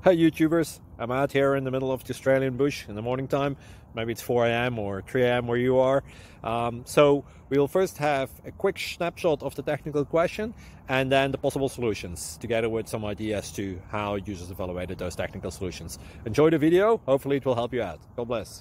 Hi YouTubers, I'm out here in the middle of the Australian bush in the morning time. Maybe it's 4 a.m. or 3 a.m. where you are. So we'll first have a quick snapshot of the technical question and then the possible solutions, together with some ideas to how users evaluated those technical solutions. Enjoy the video, hopefully it will help you out. God bless.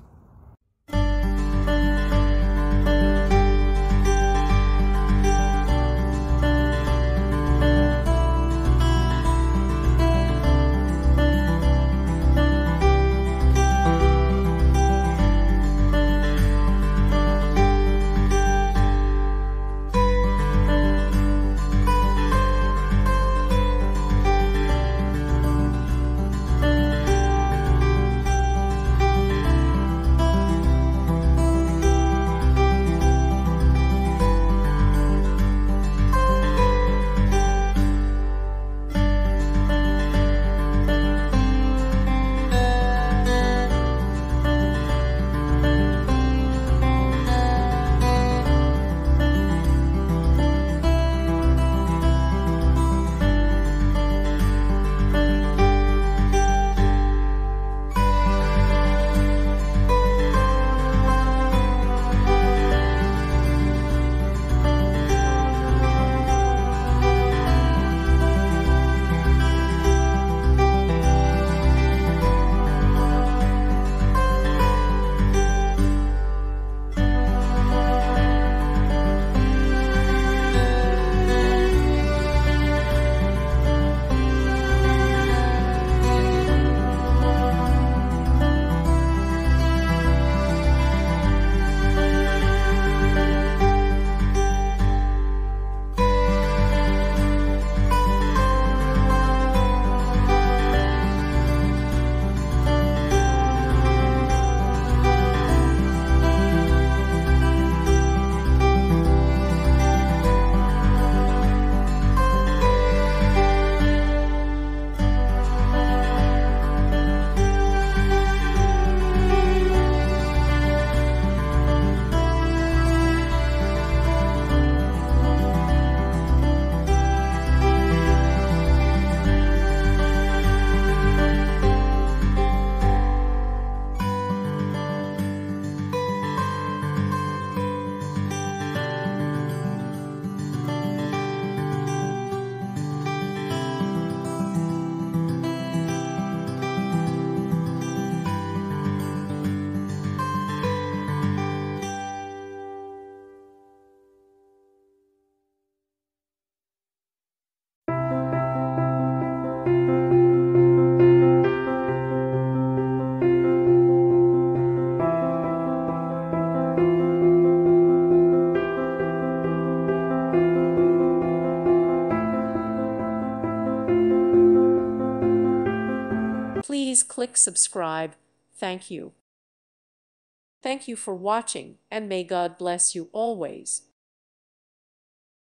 Please click subscribe. Thank you. Thank you for watching, and may God bless you always.